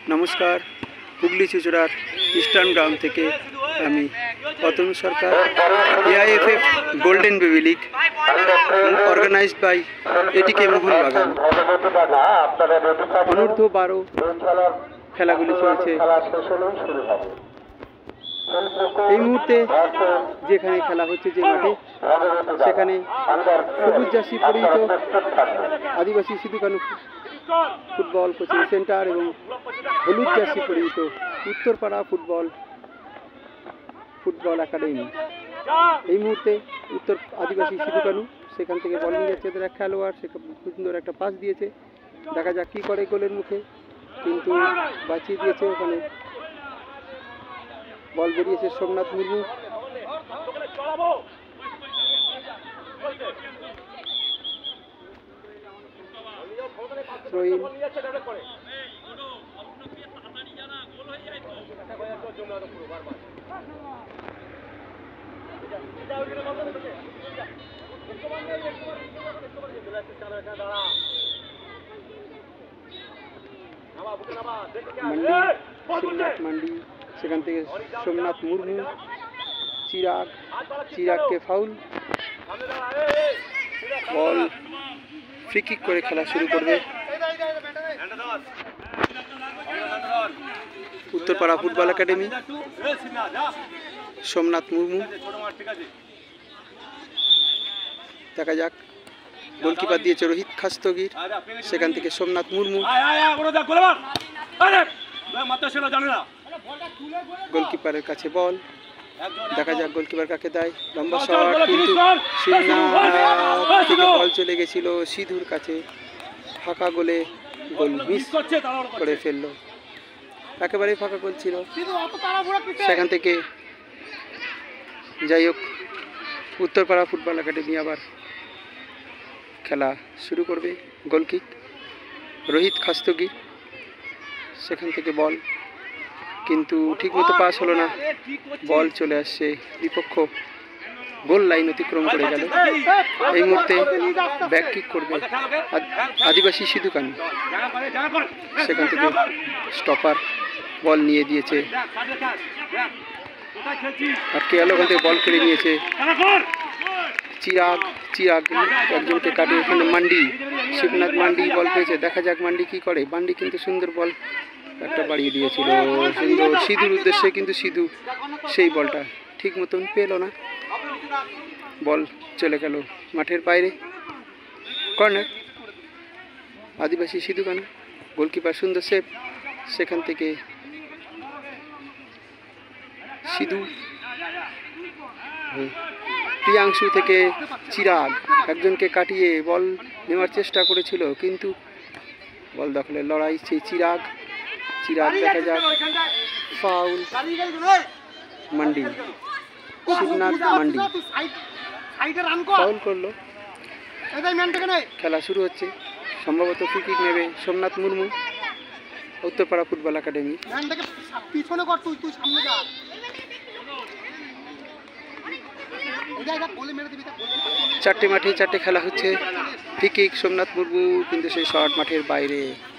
नमस्कार हुगली चुचुड़ार ईस्टार्न ग्राम থেকে আমি Atanu Sarkar AIFF golden baby league organized by ATK Mohun Bagan অনূর্ধ্ব 12 খেলাগুলি চলছে। এই মুহূর্তে যেখানে খেলা হচ্ছে যে মাঠে সেখানে সবুজ জার্সি পরিহিত Adivasi Sidhu Kanu football coaching centre এবং হলুদ জার্সি পরিহিত উত্তরপাড়া ফুটবল একাডেমি। এই মুহূর্তে উত্তর আদিবাসী সিধু কানু সেখান থেকে বল নিয়ে যাচ্ছে এদের এক খেলোয়াড়, সে সুন্দর একটা পাস দিয়েছে, দেখা যাক কী করে গোলের মুখে, কিন্তু বাঁচিয়ে দিয়েছে। ওখানে বল বেরিয়েছে সোমনাথ মুর্মু। থ্রোইন मंडी সেখান থেকে সোমনাথ মুর্মু, চিরাগকে ফাউল, বল ফ্রি কিক করে খেলা শুরু করবে উত্তরপাড়া ফুটবল একাডেমি। সোমনাথ মুর্মু, দেখা যাক গোলকিপার দিয়েছে রোহিত খাস্তগির, সেখান থেকে সোমনাথ মুর্মু, গোলকিপারের কাছে বল, দেখা যাক গোলকিপার কাকে দেয়, লম্বা শট, কিন্তু থেকে বল চলে গেছিল সিধুর কাছে, ফাঁকা গোলে গোল মিস করে ফেললো, একেবারেই ফাঁকা গোল ছিল। সেখান থেকে যাই হোক উত্তরপাড়া ফুটবল একাডেমি আবার খেলা শুরু করবে। গোলকিক রোহিত খাস্তগির, সেখান থেকে বল কিন্তু ঠিকমতো পাস হলো না, বল চলে আসছে বিপক্ষ গোল লাইন অতিক্রম করে গেল। এই মুহূর্তে ব্যাক কিক করবে আদিবাসী সিধু কানু, সেখান থেকে স্টপার বল নিয়ে দিয়েছে আর কেয়ালো ওখান থেকে বল কেড়ে নিয়েছে। চিরাগ একজনকে কাটিয়ে এখানে মান্ডি, শিবনাথ মান্ডি বল পেয়েছে, দেখা যাক মান্ডি কি করে। মান্ডি কিন্তু সুন্দর বল একটা বাড়িয়ে দিয়েছিল সুন্দর সিধুর উদ্দেশ্যে, কিন্তু সিধু সেই বলটা ঠিক মতন পেল না, বল চলে গেল মাঠের বাইরে। কর্নার আদিবাসী সিধু কানু, গোলকিপার সুন্দর সেভ, সেখান থেকে সিধু, প্রিয়াংশু থেকে চিরাগ একজনকে কাটিয়ে বল নেওয়ার চেষ্টা করেছিল, কিন্তু বল দখলের লড়াই সেই চিরাগ, দেখা যাক ফাউল মান্ডি, শিবনাথ মান্ডি ফাউল করলো। খেলা শুরু হচ্ছে, সম্ভবত ফ্রি কিক নেবে সোমনাথ মুর্মু উত্তরপাড়া ফুটবল একাডেমি। চারটে মাঠে চারটে খেলা হচ্ছে, ফ্রি কিক সোমনাথ মুর্মু, কিন্তু সেই শট মাঠের বাইরে।